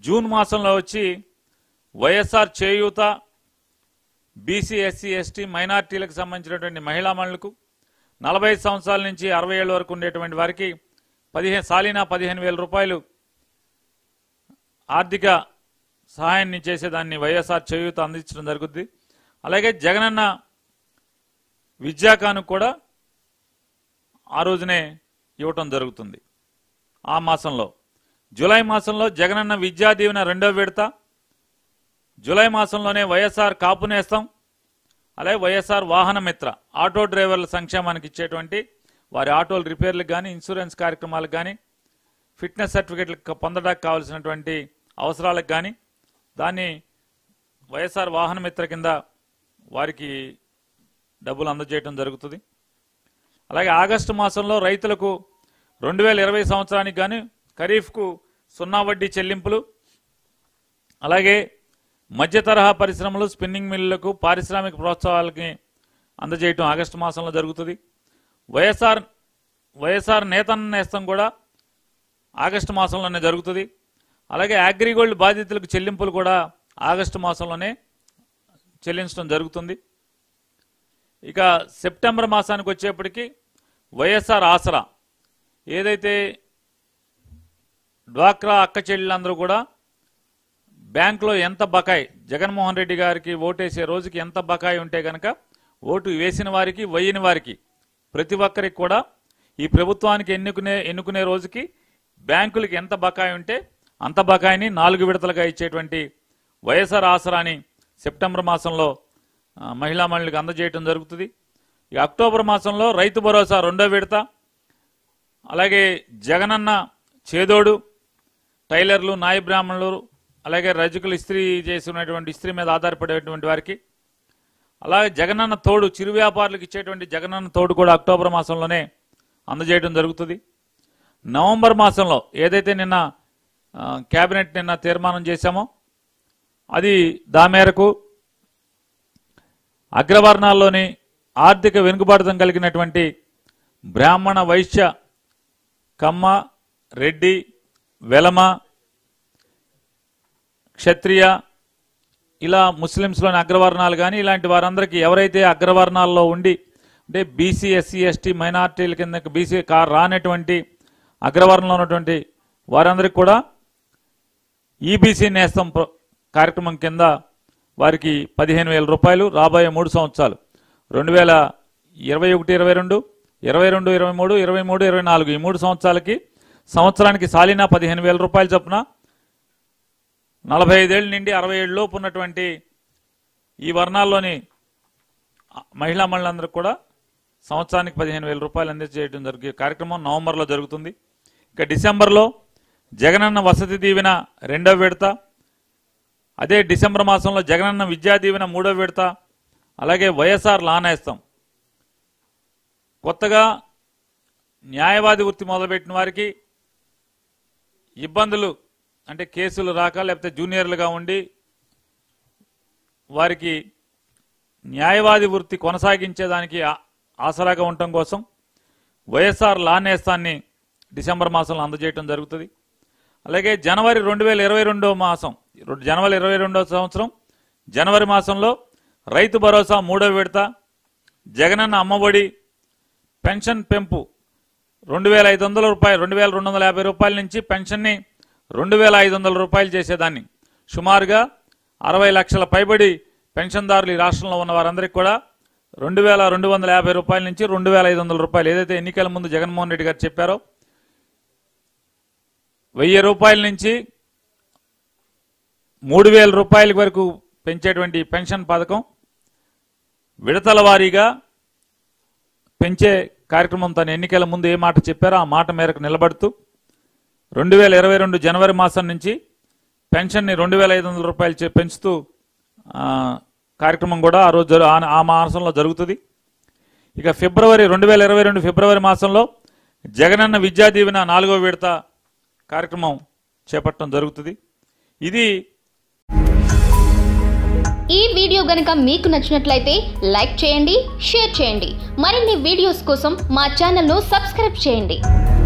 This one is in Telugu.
జూన్ మాసంలో వచ్చి వైఎస్ఆర్ చేయూత బీసీ ఎస్సీ ఎస్టీ మైనార్టీలకు సంబంధించినటువంటి మహిళా మణులకు 45 సంవత్సరాల నుంచి 60 ఏళ్ల వరకు ఉండేటువంటి వారికి సాలీనా 15,000 రూపాయలు ఆర్థిక సహాయాన్ని చేసేదాన్ని వైఎస్ఆర్ చేయూత అందించడం జరుగుతుంది. అలాగే జగనన్న విద్యాకాను కూడా ఆ రోజునే ఇవ్వటం జరుగుతుంది. ఆ మాసంలో జూలై మాసంలో జగనన్న విద్యా దీవెన 2వ విడత, జూలై మాసంలోనే వైఎస్ఆర్ కాపు నేస్తం, అలాగే వైఎస్ఆర్ వాహన మిత్ర ఆటో డ్రైవర్ల సంక్షేమానికి ఇచ్చేటువంటి వారి ఆటోల రిపేర్లకు కానీ ఇన్సూరెన్స్ కార్యక్రమాలకు కానీ ఫిట్నెస్ సర్టిఫికెట్లు పొందడానికి కావాల్సినటువంటి అవసరాలకు కానీ దాన్ని వైఎస్ఆర్ వాహన మిత్ర కింద వారికి డబ్బులు అందజేయడం జరుగుతుంది. అలాగే ఆగస్టు మాసంలో రైతులకు 2020 సంవత్సరానికి గాను ఖరీఫ్కు 0 వడ్డీ చెల్లింపులు, అలాగే మధ్య తరహా పరిశ్రమలు స్పిన్నింగ్ మిల్లులకు పారిశ్రామిక ప్రోత్సాహాలకి అందజేయటం ఆగస్టు మాసంలో జరుగుతుంది. వైఎస్ఆర్ నేతన్న నేస్తం కూడా ఆగస్టు మాసంలోనే జరుగుతుంది. అలాగే అగ్రిగోల్డ్ బాధితులకు చెల్లింపులు కూడా ఆగస్టు మాసంలోనే చెల్లించడం జరుగుతుంది. ఇక సెప్టెంబర్ మాసానికి వచ్చేప్పటికి వైఎస్ఆర్ ఆసరా, ఏదైతే డ్వాక్రా అక్క చెల్లెళ్ళందరూ కూడా బ్యాంకులో ఎంత బకాయి జగన్మోహన్ రెడ్డి గారికి ఓటేసే రోజుకి ఎంత బకాయి ఉంటే కనుక ఓటు వేసిన వారికి వేయని వారికి ప్రతి ఒక్కరికి కూడా ఈ ప్రభుత్వానికి ఎన్నుకునే రోజుకి బ్యాంకులకి ఎంత బకాయి ఉంటే అంత బకాయిని 4 విడతలుగా ఇచ్చేటువంటి వైఎస్ఆర్ ఆసరాని సెప్టెంబర్ మాసంలో మహిళా మణులకు అందజేయడం జరుగుతుంది. ఈ అక్టోబర్ మాసంలో రైతు భరోసా 2వ విడత, అలాగే జగనన్న చేదోడు టైలర్లు, నాయ బ్రాహ్మణులు, అలాగే రజకులు ఇస్త్రీ చేసినటువంటి ఇస్త్రీ మీద ఆధారపడేటువంటి వారికి, అలాగే జగనన్న తోడు చిరు వ్యాపారులకు ఇచ్చేటువంటి జగనన్న తోడు కూడా అక్టోబర్ మాసంలోనే అందజేయడం జరుగుతుంది. నవంబర్ మాసంలో ఏదైతే నిన్న కేబినెట్ తీర్మానం చేశామో అది దా మేరకు అగ్రవర్ణాల్లోని ఆర్థిక వెనుకబాటుతం కలిగినటువంటి బ్రాహ్మణ, వైశ్య, కమ్మ, రెడ్డి, వెలమ, క్షత్రియ, ఇలా ముస్లిమ్స్లోని అగ్రవర్ణాలు కానీ ఇలాంటి వారందరికీ ఎవరైతే అగ్రవర్ణాల్లో ఉండి అంటే బీసీ ఎస్సీ ఎస్టీ మైనార్టీల కింద బీసీ రానటువంటి అగ్రవర్ణంలో ఉన్నటువంటి వారందరికీ కూడా ఈబీసీ నేస్తం కార్యక్రమం కింద వారికి 15,000 రూపాయలు రాబోయే 3 సంవత్సరాలు 2021, 22, 22, 23, 23, 24 ఈ 3 సంవత్సరాలకి సంవత్సరానికి సాలీనా 15,000 రూపాయలు చొప్పున 45 ఏళ్ళ నుండి 60 ఏళ్ళ లోపు ఉన్నటువంటి ఈ వర్ణాల్లోని మహిళా మణులందరికీ కూడా సంవత్సరానికి 15,000 రూపాయలు అందజేయడం జరిగే కార్యక్రమం నవంబర్లో జరుగుతుంది. ఇక డిసెంబర్లో జగనన్న వసతి దీవెన 2వ విడత, అదే డిసెంబర్ మాసంలో జగనన్న విద్యా దీవెన 3వ విడత, అలాగే వైఎస్ఆర్ లా నేస్తం. కొత్తగా న్యాయవాది వృత్తి మొదలుపెట్టిన వారికి ఇబ్బందులు అంటే కేసులు రాక లేకపోతే జూనియర్లుగా ఉండి వారికి న్యాయవాది వృత్తి కొనసాగించేదానికి ఆసరాగా ఉండటం కోసం వైఎస్ఆర్ లా నేస్తాన్ని డిసెంబర్ మాసంలో అందజేయడం జరుగుతుంది. అలాగే జనవరి 2022 మాసం జనవరి 22వ సంవత్సరం జనవరి మాసంలో రైతు భరోసా 3వ విడత, జగనన్న అమ్మఒడి పెన్షన్ పెంపు 2,500 రూపాయలు 2,250 రూపాయల నుంచి పెన్షన్ని 2,500 రూపాయలు చేసేదాన్ని సుమారుగా 60 లక్షల పైబడి పెన్షన్దారులు ఈ రాష్ట్రంలో ఉన్న వారందరికీ కూడా 2,250 రూపాయల నుంచి 2,500 రూపాయలు ఏదైతే ఎన్నికల ముందు జగన్మోహన్ రెడ్డి గారు చెప్పారో 1,000 రూపాయల నుంచి 3,000 రూపాయల వరకు పెంచేటువంటి పెన్షన్ పథకం విడతల వారీగా పెంచే కార్యక్రమం తన ఎన్నికల ముందు ఏ మాట చెప్పారో ఆ మాట మేరకు నిలబడుతూ 2022 జనవరి మాసం నుంచి పెన్షన్ని 2,500 రూపాయలు పెంచుతూ కార్యక్రమం కూడా ఆ రోజు ఆ మాసంలో జరుగుతుంది. ఇక 2022 ఫిబ్రవరి మాసంలో జగనన్న విద్యా దీవెన 4వ విడత కార్యక్రమం చేపట్టడం జరుగుతుంది. ఇది ఈ వీడియో గనుక మీకు నచ్చినట్లయితే లైక్ చేయండి, షేర్ చేయండి. మరిన్ని వీడియోస్ కోసం మా ఛానల్ను సబ్స్క్రైబ్ చేయండి.